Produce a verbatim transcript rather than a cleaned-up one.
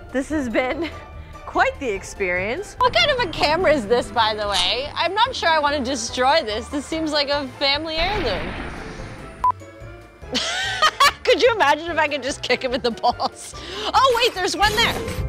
This has been quite the experience. What kind of a camera is this, by the way? I'm not sure I want to destroy this. This seems like a family heirloom. Could you imagine if I could just kick him in the balls? Oh wait, there's one there.